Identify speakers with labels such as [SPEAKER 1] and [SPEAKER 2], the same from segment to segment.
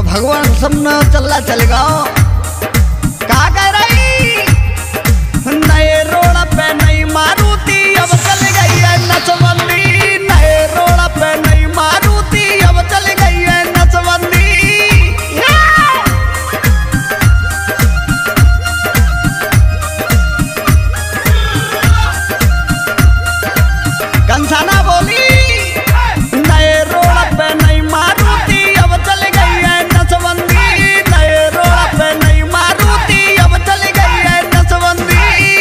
[SPEAKER 1] भगवान सबने चलना चलेगा। का कह रही नए रोड पे नई मारुति अब चल गई है नसबंदी। नए रोड पे नई मारुति अब चल गई है नसबंदी। कंसाना बोली नए रोड पे नई मारुति अब चल गई है नसबंदी। नए रोड पे नई मारुति अब चल गई है नसबंदी।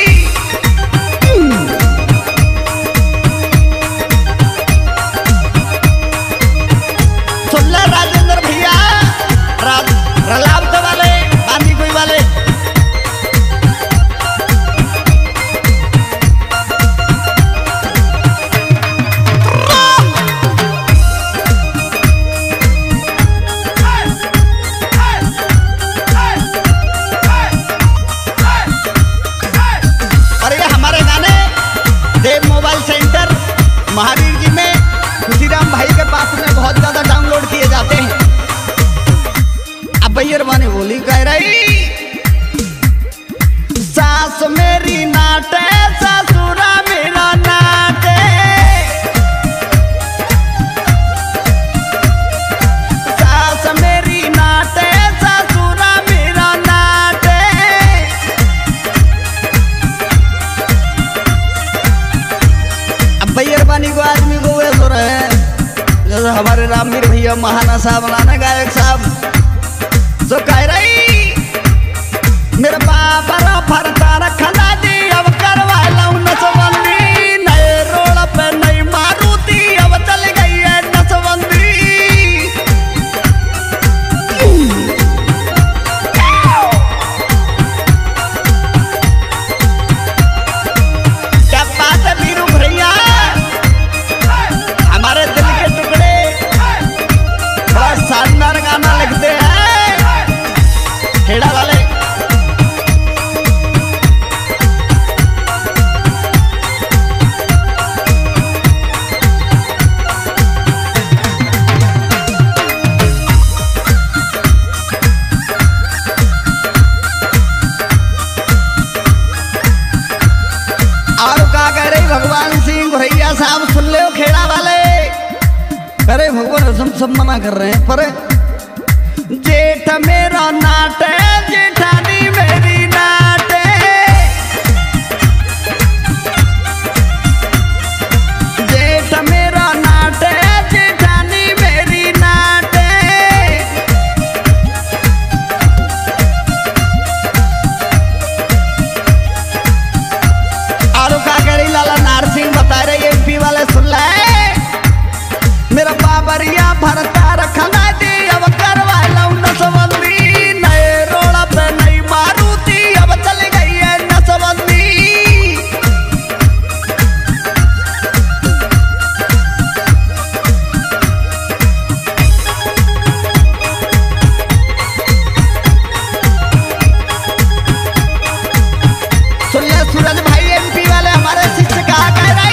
[SPEAKER 1] सुन ले राजेंद्र भैया रलावत वाले बांदी कोई वाले सेंटर महावीर जी में खुशीराम भाई के पास में बहुत ज्यादा डाउनलोड किए जाते हैं। अब भैया माने बोली कह रही सास मेरी नाटे ससुरा मेरा नाटे। सास मेरी नाटे ससुरा मेरा नाटे। भैया को आदमी को वे सुर है जैसे हमारे रामवीर भैया महाना साहब लाना गायक साहब जो कह रही मेरे पापा फरता रखना दी अब करवा लूं नसबंदी। नए रोड पे नई मारुति अब चल गई है नसबंदी। क्या बात है वीरू भैया हमारे दिल के टुकड़े बड़ा शानदार गाना लिखते हैं खेड़ा वाले। और का कह रही भगवान सिंह भैया साहब सुन ले खेड़ा वाले। अरे भगवान सब मना कर रहे हैं पर जेठ मेरा नाटे जेठानी मेरी नाटे। जेठ मेरा नाटे जेठानी मेरी नाटे। और का कह रही लाला नारसिंह बता रहे एमपी वाले सुन ले मेरा बाबरिया भरता रखना दी अब करवा लूं नसबंदी। नए रोड पे नई मारुति अब चल गई है नसबंदी। सुन ले सूरज भाई एमपी वाले हमारे शिष्य कहा कह रही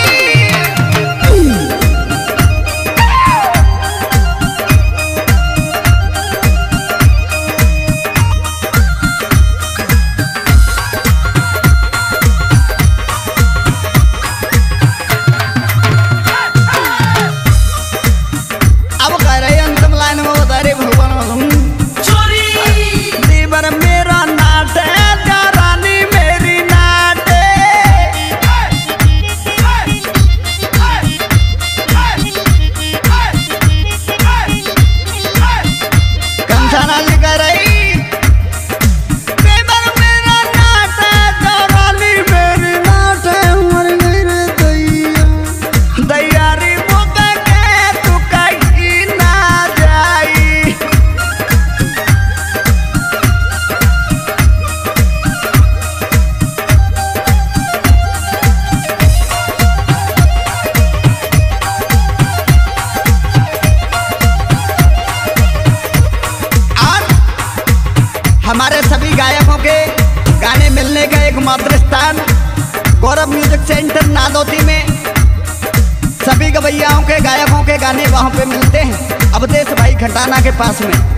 [SPEAKER 1] मेरा नाटे रानी मेरी नाटे। कंसाना जी कह रही मेरा नाटे रानी मेरी नाटे। मर गई रे दैया दैयारी मुका के तू कहीं ना जाई। हमारे सभी गायकों के गाने मिलने का एकमात्र स्थान गौरव म्यूजिक सेंटर नादौती में सभी गवैयाओं के गायकों के गाने वहां पे मिलते हैं। अवधेश भाई खटाना के पास में।